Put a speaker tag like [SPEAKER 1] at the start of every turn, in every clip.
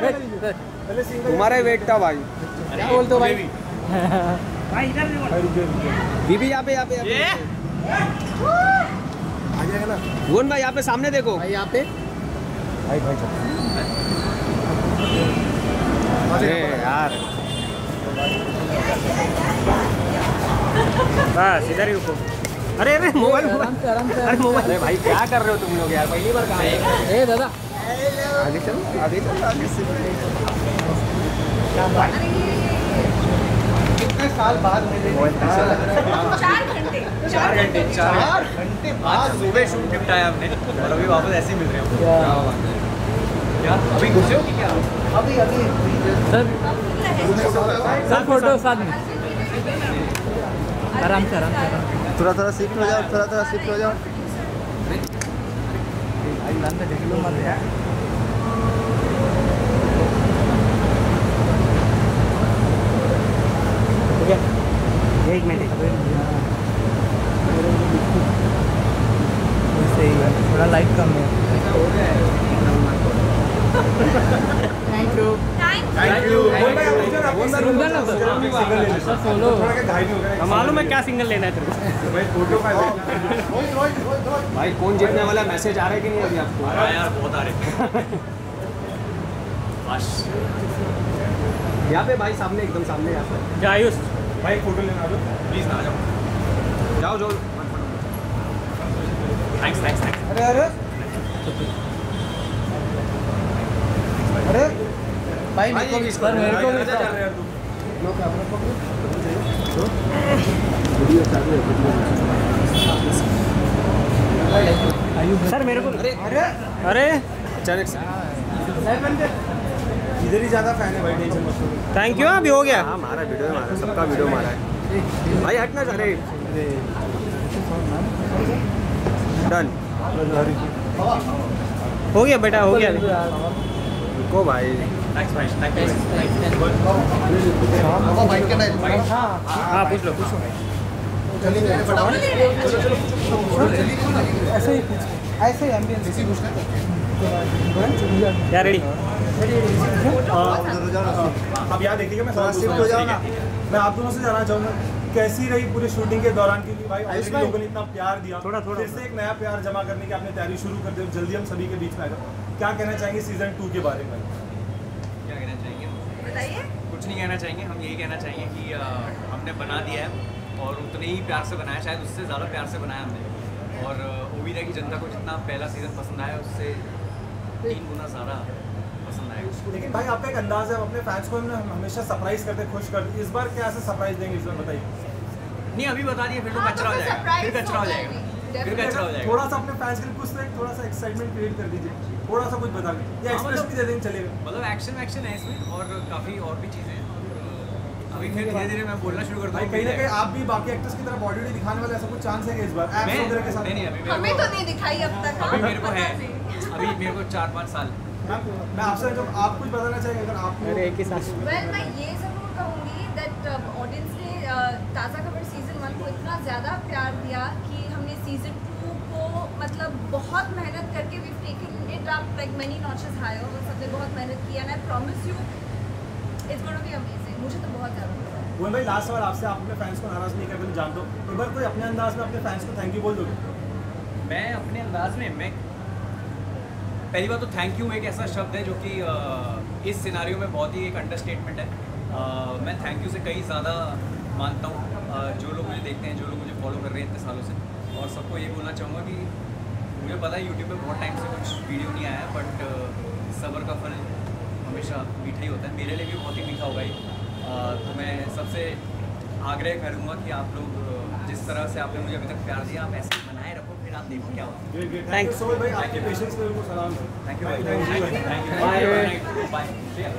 [SPEAKER 1] तुम्हारा ही वेट था भाई।
[SPEAKER 2] क्या बोलते हो भाई?
[SPEAKER 1] बीबी यहाँ पे आ जाएगा ना भुवन भाई, यहाँ पे सामने देखो
[SPEAKER 2] भाई, यहाँ पे
[SPEAKER 1] अरे यार
[SPEAKER 3] बस इधर ही रुको। अरे अरे मोबाइल
[SPEAKER 2] आराम से आराम से।
[SPEAKER 1] अरे मोबाइल। अरे भाई क्या कर रहे हो तुम लोग यार, पहली बार कहाँ है?
[SPEAKER 2] ए दादा,
[SPEAKER 1] आगे चलो आगे चलो आगे से।
[SPEAKER 2] कितने साल बाद मिले?
[SPEAKER 1] 4 घंटे बाद सुबह शूट निपटाया हमने और अभी वापस ऐसे ही मिल रहे हैं। क्या अभी घुसे हो कि क्या?
[SPEAKER 2] अभी सर फोटो साथ में। आराम से आराम से।
[SPEAKER 1] थोड़ा शिफ्ट हो जाओ, थोड़ा शिफ्ट हो जाओ।
[SPEAKER 2] मत यार।
[SPEAKER 3] एक मिनट
[SPEAKER 2] सही है, थोड़ा लाइट कम है। Thank you.
[SPEAKER 3] मालूम है क्या सिंगल लेना है तेरे को?
[SPEAKER 1] भाई कौन जीतने वाला मैसेज आ रहा है कि नहीं अभी आपको?
[SPEAKER 4] यार बहुत आ रहे।
[SPEAKER 1] यहाँ पे भाई सामने, एकदम सामने यहाँ पे।
[SPEAKER 3] क्या आयुष
[SPEAKER 4] भाई फोटो लेना दो प्लीज ना, आ जाओ
[SPEAKER 1] जाओ।
[SPEAKER 4] थैंक्स।
[SPEAKER 2] अरे अरे अरे भाई, मेरे को भी सर, मेरे को भी
[SPEAKER 4] कर रहे यार तू।
[SPEAKER 3] सर मेरे को।
[SPEAKER 2] अरे
[SPEAKER 3] अरे
[SPEAKER 1] अचानक से
[SPEAKER 4] इधर ही ज्यादा फैन है भाई, टेंशन मत लो।
[SPEAKER 3] Thank you. अभी हो गया।
[SPEAKER 1] हाँ मारा वीडियो में, मारा सबका वीडियो मारा है भाई। हटना जा रहे डन
[SPEAKER 3] हो गया बेटा, हो गया।
[SPEAKER 1] रुको भाई।
[SPEAKER 4] थैंक्स भाई, थैंक यू।
[SPEAKER 3] हाँ पूछ लो।
[SPEAKER 2] ऐसे ही एम्बियंस
[SPEAKER 3] क्या रेडी?
[SPEAKER 4] अब यहाँ देखिएगा, मैं थोड़ा शिफ्ट हो जाऊँ ना। मैं आप दोनों से जानना चाहूँगा कैसी रही पूरी शूटिंग के दौरान, क्योंकि भाई ऑलरेडी लोगों ने इतना प्यार दिया,
[SPEAKER 3] थोड़ा
[SPEAKER 4] फिर से एक नया प्यार जमा करने की आपने तैयारी शुरू कर दी, जल्दी हम सभी के बीच में आएगा। क्या कहना चाहेंगे सीजन 2 के बारे में?
[SPEAKER 5] क्या कहना चाहेंगे? बताइए। कुछ नहीं कहना चाहेंगे, हम यही कहना चाहेंगे कि हमने बना दिया है और उतने ही प्यार से बनाया, शायद उससे ज़्यादा प्यार से बनाया हमने। और उम्मीद है कि जनता को जितना पहला सीज़न पसंद आया उससे 3 गुना ज़्यादा पसंद आएगा।
[SPEAKER 4] लेकिन भाई आपका एक अंदाज है, अपने फैंस को हमेशा सरप्राइज करते, खुश करते, इस बार क्या ऐसे सरप्राइज देंगे इस बार, बताइए।
[SPEAKER 5] नहीं अभी बता दिए फिर तो कचरा हो जाएगा, फिर कचरा हो जाएगा, फिर कचरा हो जाएगा।
[SPEAKER 4] थोड़ा सा अपने फैंस के लिए कुछ थोड़ा सा एक्साइटमेंट क्रिएट कर दीजिए, थोड़ा सा कुछ बता दीजिए, या एक्सप्रेस भी दे देंगे चलेगा।
[SPEAKER 5] मतलब एक्शन है इसमें और काफ़ी और भी चीज़ें हैं। अभी फिर धीरे धीरे मैं बोलना शुरू करता हूँ।
[SPEAKER 4] कहीं ना कहीं आप भी बाकी एक्टर्स की तरह बॉडी दिखाने वाले, ऐसा कुछ चांस है कि इस बार एब्स वगैरह के साथ?
[SPEAKER 5] नहीं अभी
[SPEAKER 6] हमें तो नहीं दिखाई अब तक।
[SPEAKER 5] अभी मेरे को है, अभी मेरे को 4-5 साल।
[SPEAKER 4] मैं आपसे जब आप कुछ बताना चाहेंगे अगर आप?
[SPEAKER 3] अरे एक ही साथ।
[SPEAKER 6] वेल मैं ये ज़रूर कहूँगी दैट ऑडियंस ने ताज़ा खबर सीज़न 1 को इतना ज़्यादा प्यार दिया कि हमने सीज़न 2 को मतलब बहुत मेहनत करके we taken it up like many notches higher, और सबने बहुत मेहनत की and I promise you it's gonna be amazing. मुझे तो बहुत ज़्यादा पसंद है।
[SPEAKER 4] भाई लास्ट सवाल आपसे, आप अपने फैंस को नाराज़ नहीं करते, मैं जानता हूँ, एक बार कोई अपने अंदाज में अपने फैंस को थैंक यू बोल दोगे?
[SPEAKER 5] मैं अपने अंदाज में, मैं पहली बात तो थैंक यू एक ऐसा शब्द है जो कि इस सिनारियो में बहुत ही एक अंडरस्टेटमेंट है। मैं थैंक यू से कहीं ज़्यादा मानता हूँ जो लोग मुझे देखते हैं, जो लोग मुझे फॉलो कर रहे हैं इतने सालों से। और सबको ये बोलना चाहूँगा कि मुझे पता है यूट्यूब पे बहुत टाइम से कुछ वीडियो नहीं आया, बट सब्र का फल हमेशा मीठा ही होता है। मेरे लिए भी बहुत ही मीठा होगा ये। तो मैं सबसे आग्रह करूँगा कि आप लोग जिस तरह से आपने मुझे अभी तक प्यार दिया, आप ऐसे बनाए रखो, फिर आप देखो क्या होगा।
[SPEAKER 4] थैंक यू सो मच भाई, आपके पेशेंस के लिए सलाम।
[SPEAKER 5] थैंक यू भाई, thank you, bye.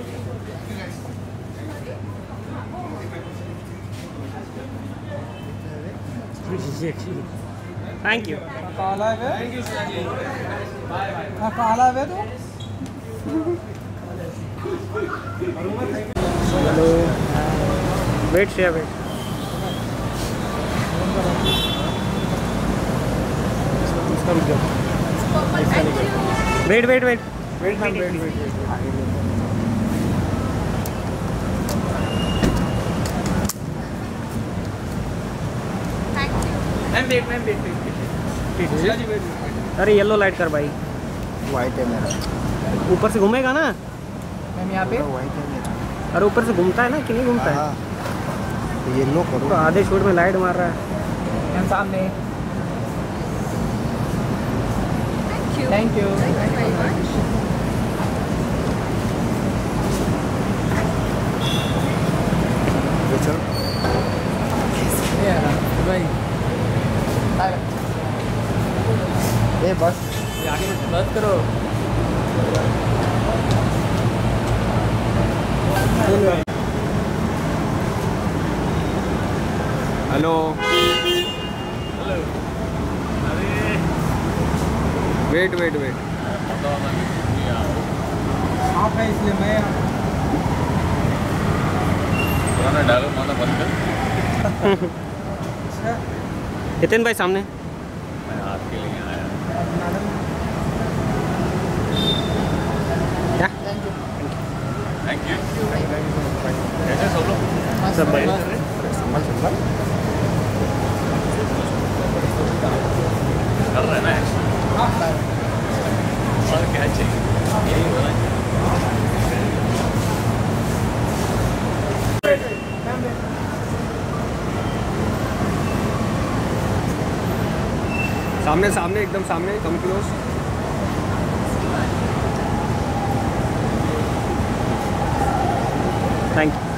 [SPEAKER 3] Thank you.
[SPEAKER 2] काला है
[SPEAKER 4] thank you sir ji, bye bye.
[SPEAKER 2] हाँ काला है तो
[SPEAKER 3] hello wait share wait wait wait wait
[SPEAKER 2] wait wait wait
[SPEAKER 1] ma'am wait
[SPEAKER 3] अरे येलो लाइट कर भाई,
[SPEAKER 2] वाइट है मेरा,
[SPEAKER 3] ऊपर से घूमेगा ना।
[SPEAKER 2] मैम यहाँ पे वाइट है मेरा।
[SPEAKER 3] अरे ऊपर से घूमता है ना कि नहीं घूमता है?
[SPEAKER 2] येलो करो।
[SPEAKER 3] तो आधे शूट में लाइट मार रहा है।
[SPEAKER 2] मैम सामने।
[SPEAKER 6] Thank you
[SPEAKER 2] Thank you.
[SPEAKER 6] Very much.
[SPEAKER 2] चल भाई ए बस बस करो।
[SPEAKER 1] हेलो वेट
[SPEAKER 2] आप है इसलिए मैं
[SPEAKER 5] डायलॉग मारना बंद कर।
[SPEAKER 3] नितिन भाई सामने।
[SPEAKER 5] मैं आपके लिए आया।
[SPEAKER 3] क्या?
[SPEAKER 5] Thank you. कैसे सब लोग?
[SPEAKER 3] सब बढ़िया।
[SPEAKER 2] संभाल
[SPEAKER 5] कर रहे हैं ना और क्या चाहिए यही होना चाहिए।
[SPEAKER 1] सामने एकदम सामने, कम क्लोज।
[SPEAKER 3] Thank you.